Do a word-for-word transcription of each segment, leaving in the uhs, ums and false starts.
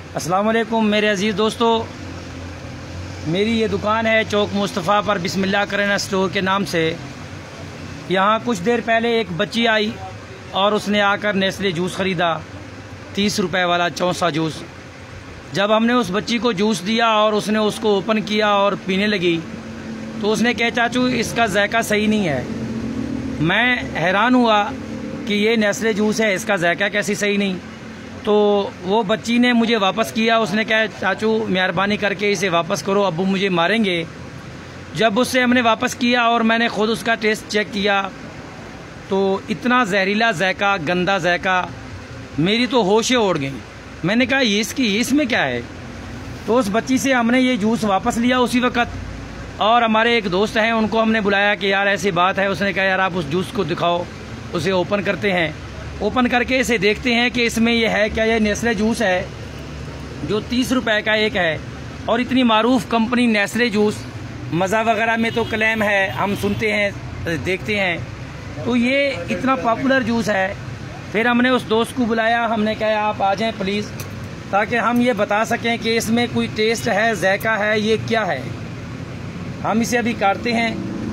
अस्सलाम वालेकुम मेरे अजीज़ दोस्तों, मेरी ये दुकान है चौक मुस्तफ़ा पर बिस्मिल्लाह किराना स्टोर के नाम से। यहाँ कुछ देर पहले एक बच्ची आई और उसने आकर नेस्ले जूस ख़रीदा, तीस रुपए वाला चौंसा जूस। जब हमने उस बच्ची को जूस दिया और उसने उसको ओपन किया और पीने लगी तो उसने कहा, चाचू इसका जायका सही नहीं है। मैं हैरान हुआ कि ये नेस्ले जूस है, इसका जायका कैसे सही नहीं। तो वो बच्ची ने मुझे वापस किया, उसने कहा, चाचू मेहरबानी करके इसे वापस करो, अब्बू मुझे मारेंगे। जब उससे हमने वापस किया और मैंने ख़ुद उसका टेस्ट चेक किया तो इतना जहरीला जायका, गंदा जायका, मेरी तो होशें उड़ गई। मैंने कहा ये इसकी इसमें क्या है। तो उस बच्ची से हमने ये जूस वापस लिया उसी वक्त, और हमारे एक दोस्त हैं उनको हमने बुलाया कि यार ऐसी बात है। उसने कहा यार आप उस जूस को दिखाओ। उसे ओपन करते हैं, ओपन करके इसे देखते हैं कि इसमें ये है क्या। ये नेस्ले जूस है जो तीस रुपए का एक है, और इतनी मारूफ कंपनी नेस्ले जूस, मज़ा वगैरह में तो क्लेम है, हम सुनते हैं देखते हैं, तो ये इतना पॉपुलर जूस है। फिर हमने उस दोस्त को बुलाया, हमने कहा आप आ जाएं प्लीज़, ताकि हम ये बता सकें कि इसमें कोई टेस्ट है, जायका है, ये क्या है। हम इसे अभी काटते हैं।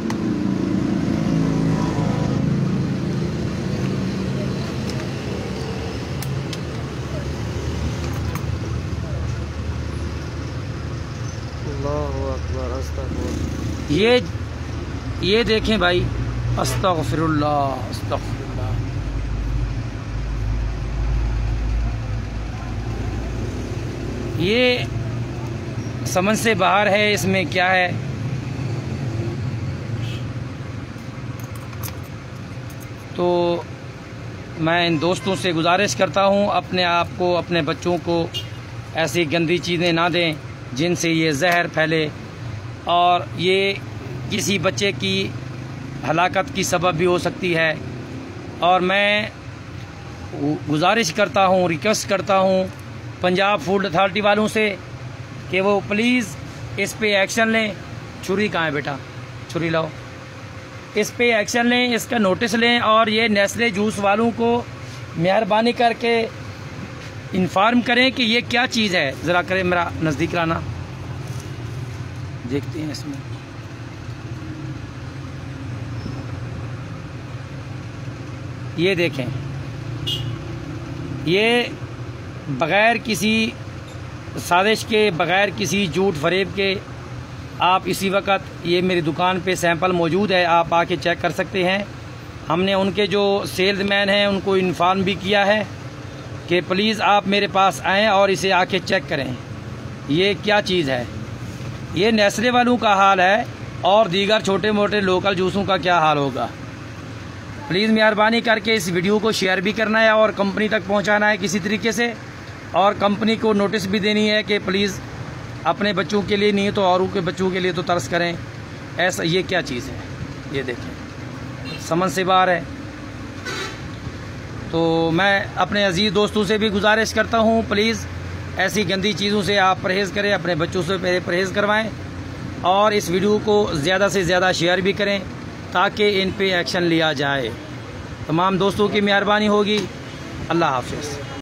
ये ये देखें भाई, अस्तगफिरुल्लाह अस्तगफिरुल्लाह। ये समझ से बाहर है, इसमें क्या है। तो मैं इन दोस्तों से गुजारिश करता हूँ, अपने आप को, अपने बच्चों को ऐसी गंदी चीज़ें ना दें जिनसे ये जहर फैले और ये किसी बच्चे की हलाकत की सबब भी हो सकती है। और मैं गुजारिश करता हूँ, रिक्वेस्ट करता हूँ पंजाब फूड अथॉरिटी वालों से कि वो प्लीज़ इस पे एक्शन लें। छुरी कहाँ है बेटा, छुरी लाओ। इस पे एक्शन लें, इसका नोटिस लें, और ये नेस्ले जूस वालों को मेहरबानी करके इन्फॉर्म करें कि ये क्या चीज़ है। ज़रा करें, मेरा नज़दीक लाना, देखते हैं इसमें। ये देखें, ये बग़ैर किसी साजिश के, बग़ैर किसी झूठ फरेब के, आप इसी वक्त, ये मेरी दुकान पे सैंपल मौजूद है, आप आके चेक कर सकते हैं। हमने उनके जो सेल्समैन हैं उनको इन्फॉर्म भी किया है कि प्लीज़ आप मेरे पास आएँ और इसे आके चेक करें ये क्या चीज़ है। ये नेस्ले वालों का हाल है, और दीगर छोटे मोटे लोकल जूसों का क्या हाल होगा। प्लीज़ मेहरबानी करके इस वीडियो को शेयर भी करना है और कंपनी तक पहुंचाना है किसी तरीके से, और कंपनी को नोटिस भी देनी है कि प्लीज़ अपने बच्चों के लिए नहीं तो औरों के बच्चों के लिए तो तरस करें। ऐसा ये क्या चीज़ है, ये देखें, समझ से बाहर है। तो मैं अपने अजीज़ दोस्तों से भी गुजारिश करता हूँ, प्लीज़ ऐसी गंदी चीज़ों से आप परहेज़ करें, अपने बच्चों से परहेज़ करवाएं, और इस वीडियो को ज़्यादा से ज़्यादा शेयर भी करें ताकि इन पे एक्शन लिया जाए। तमाम दोस्तों की मेहरबानी होगी। अल्लाह हाफ़िज़।